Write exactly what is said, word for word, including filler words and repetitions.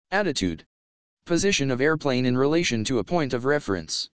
Attitude. Position of airplane in relation to a point of reference.